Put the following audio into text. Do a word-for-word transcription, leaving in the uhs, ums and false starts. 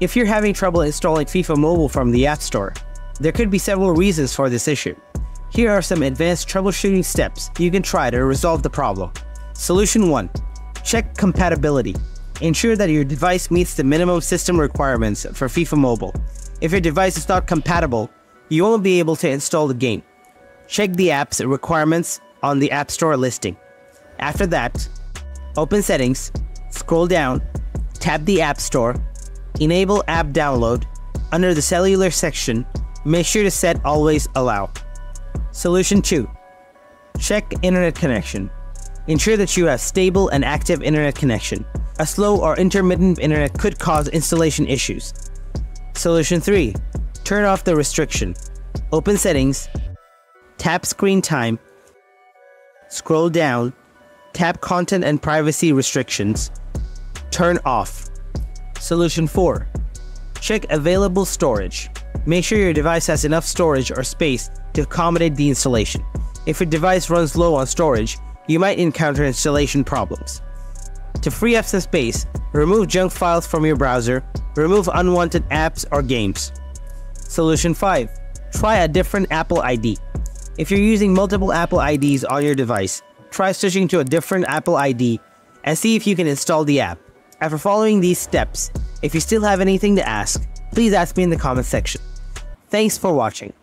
If you're having trouble installing FIFA Mobile from the App Store, there could be several reasons for this issue. Here are some advanced troubleshooting steps you can try to resolve the problem. Solution one. Check compatibility. Ensure that your device meets the minimum system requirements for FIFA Mobile. If your device is not compatible, you won't be able to install the game. Check the app's requirements on the App Store listing. After that, open Settings, scroll down, tap the App Store, enable app download. Under the cellular section, make sure to set Always Allow. Solution two. Check internet connection. Ensure that you have stable and active internet connection. A slow or intermittent internet could cause installation issues. Solution three. Turn off the restriction. Open Settings, tap Screen Time, scroll down, tap Content and Privacy Restrictions, turn off. Solution four. Check available storage. Make sure your device has enough storage or space to accommodate the installation. If your device runs low on storage, you might encounter installation problems. To free up some space, remove junk files from your browser, remove unwanted apps or games. Solution five. Try a different Apple I D. If you're using multiple Apple I Ds on your device, try switching to a different Apple I D and see if you can install the app. After following these steps, if you still have anything to ask, please ask me in the comment section. Thanks for watching.